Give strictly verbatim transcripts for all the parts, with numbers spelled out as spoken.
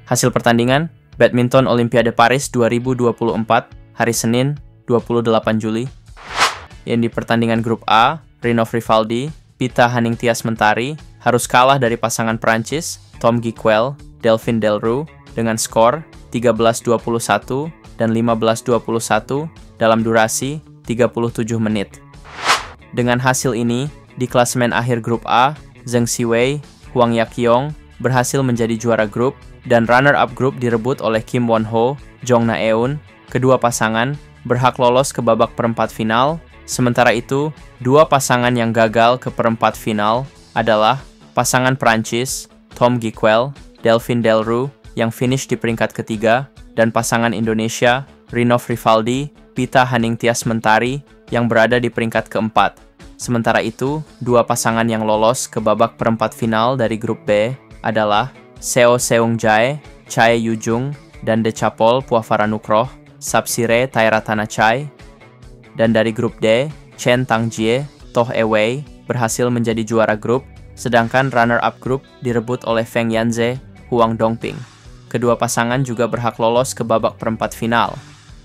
Hasil pertandingan Badminton Olimpiade Paris dua ribu dua puluh empat, hari Senin, dua puluh delapan Juli. Yang di pertandingan grup A, Rinov Rivaldi, Pita Haningtyas Mentari harus kalah dari pasangan Prancis, Tom Giequel, Delphine Delroux dengan skor tiga belas dua puluh satu dan lima belas dua puluh satu dalam durasi tiga puluh tujuh menit. Dengan hasil ini, di klasemen akhir grup A, Zheng Siwei, Huang Yaqiong berhasil menjadi juara grup dan runner-up grup direbut oleh Kim Won-ho, Jong Na-eun. Kedua pasangan berhak lolos ke babak perempat final. Sementara itu, dua pasangan yang gagal ke perempat final adalah pasangan Prancis, Tom Giequel, Delphine Delroux yang finish di peringkat ketiga, dan pasangan Indonesia, Rinov Rivaldi, Pita Haningtyas Mentari yang berada di peringkat keempat. Sementara itu, dua pasangan yang lolos ke babak perempat final dari grup B adalah Seo Seung-jae, Chae Yu-jung, dan Decapol Puavaranukroh, Sapsiree Tairatanachai. Dan dari grup D, Chen Tangjie, Toh Ewei berhasil menjadi juara grup, sedangkan runner-up grup direbut oleh Feng Yanze, Huang Dongping. Kedua pasangan juga berhak lolos ke babak perempat final.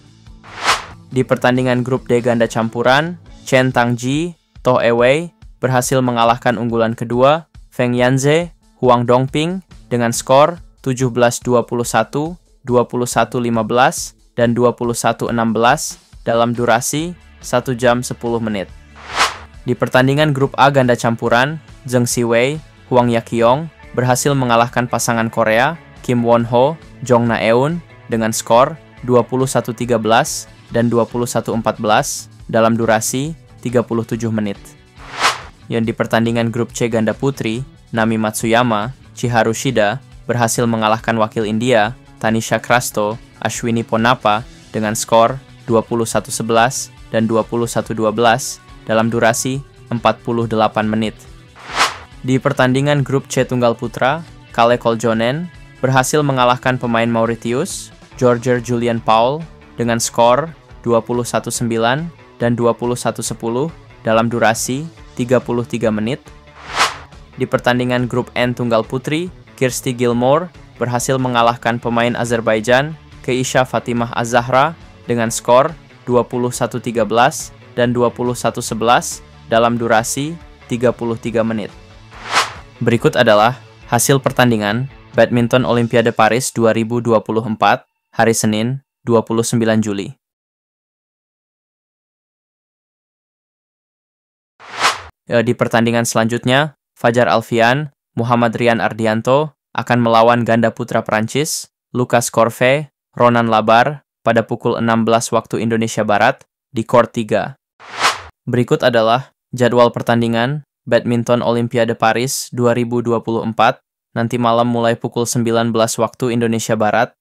Di pertandingan grup D ganda campuran, Chen Tangjie, Toh Ewei berhasil mengalahkan unggulan kedua, Feng Yanze, Huang Dongping dengan skor tujuh belas dua puluh satu, dua puluh satu lima belas, dan dua puluh satu enam belas dalam durasi satu jam sepuluh menit. Di pertandingan grup A ganda campuran, Zheng Siwei, Huang Yaqiong berhasil mengalahkan pasangan Korea, Kim Won-ho, Jong Na-eun dengan skor dua puluh satu tiga belas dan dua puluh satu empat belas dalam durasi tiga puluh tujuh menit. Yang di pertandingan grup C ganda putri, Nami Matsuyama, Chiharu Shida berhasil mengalahkan wakil India, Tanisha Crasto, Ashwini Ponnappa dengan skor dua puluh satu sebelas dan dua puluh satu dua belas dalam durasi empat puluh delapan menit. Di pertandingan grup C tunggal putra, Kalle Koljonen berhasil mengalahkan pemain Mauritius, Georger Julian Paul dengan skor dua puluh satu sembilan dan dua puluh satu sepuluh dalam durasi tiga puluh tiga menit. Di pertandingan grup N tunggal putri, Kirsty Gilmore berhasil mengalahkan pemain Azerbaijan, Keisha Fatimah Az-Zahra dengan skor dua puluh satu tiga belas dan dua puluh satu sebelas dalam durasi tiga puluh tiga menit. Berikut adalah hasil pertandingan Badminton Olimpiade Paris dua ribu dua puluh empat, hari Senin, dua puluh sembilan Juli. Di pertandingan selanjutnya, Fajar Alfian, Muhammad Rian Ardianto akan melawan ganda putra Prancis, Lucas Corvée, Ronan Labar pada pukul enam belas waktu Indonesia Barat di Court tiga. Berikut adalah jadwal pertandingan Badminton Olimpiade Paris dua ribu dua puluh empat nanti malam mulai pukul sembilan belas waktu Indonesia Barat